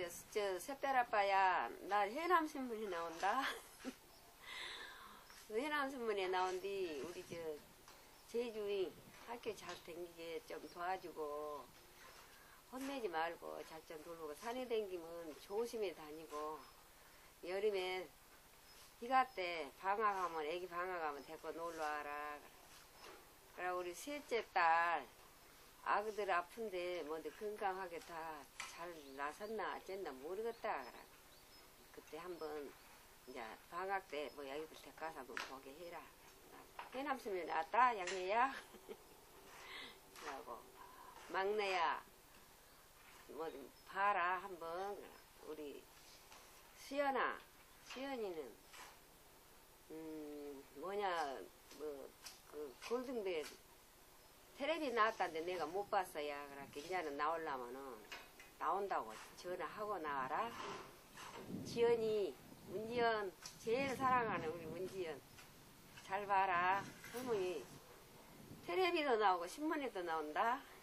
저 새별아빠야, 나 해남신문에 나온다. 해남신문에 나온뒤 우리 저 제주인 학교 잘 다니게 좀 도와주고 혼내지 말고 잘 좀 돌보고 산에 다니면 조심히 다니고 여름에 비가 때 방학하면 애기 방학하면 데리고 놀러와라. 그래 우리 셋째 딸 아그들 아픈데 뭔데 건강하게 다 잘 나섰나 어쨌나 모르겠다. 그래. 그때 한번 이제 방학 때 뭐 여기들 데가서 한번 보게 해라. 해남심에 나왔다 양내야. 그러고 막내야 뭐 봐라 한번. 우리 수연아, 수연이는 뭐냐 뭐 그 골든벨 텔레비 나왔다는데 내가 못 봤어야. 그렇게 이제는 나오려면은 나온다고 전화하고 나와라. 지연이, 문지연, 제일 사랑하는 우리 문지연 잘 봐라. 어머니 텔레비도 나오고 신문에도 나온다.